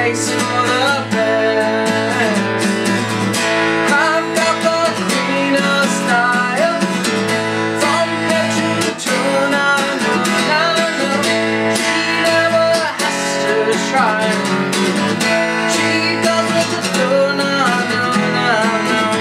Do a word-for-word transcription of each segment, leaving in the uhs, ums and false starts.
place for the best. I've got the queen of style, from head to toe. Now I know, now I know, she never has to try. She goes with the flow. Now I know, now I know.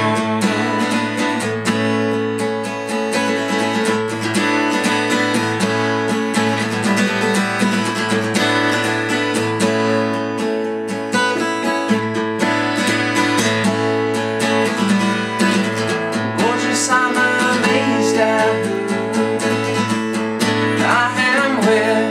I'm amazed at who I am with.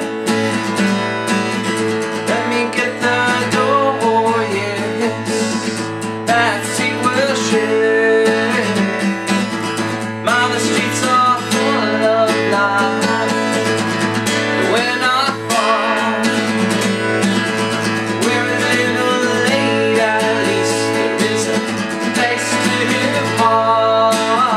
Let me get the door, yes, that seat will share. My, the streets are full of life. When I fall, we're a little late, at least there is a place to depart.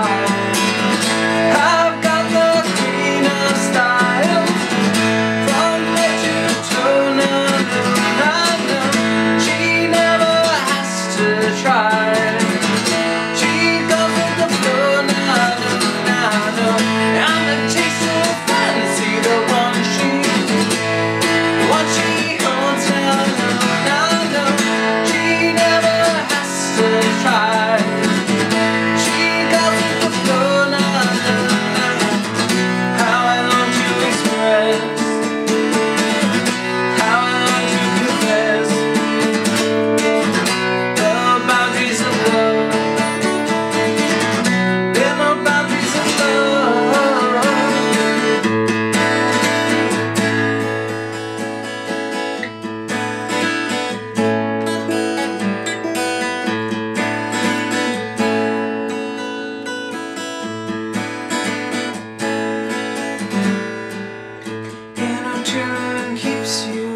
Keeps you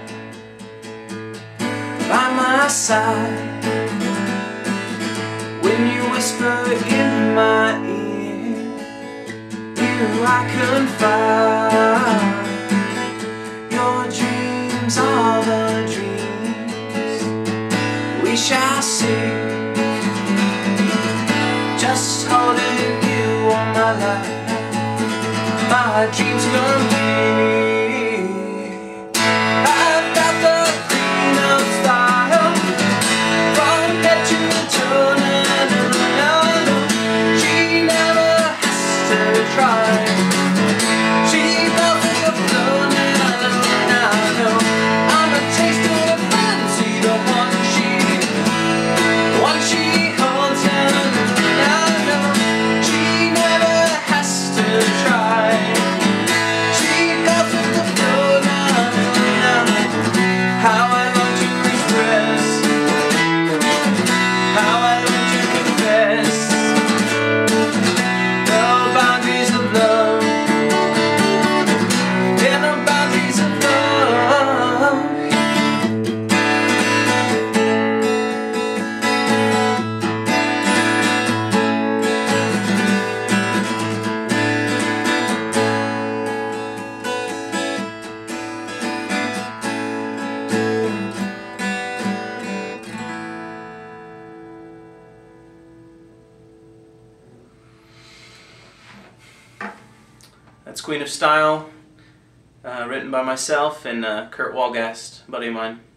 by my side when you whisper in my ear, you I confide. Your dreams are the dreams we shall see. Just holding you on my life, my dreams complete. That's Queen of Style, uh, written by myself and uh, Kurt Walgast, a buddy of mine.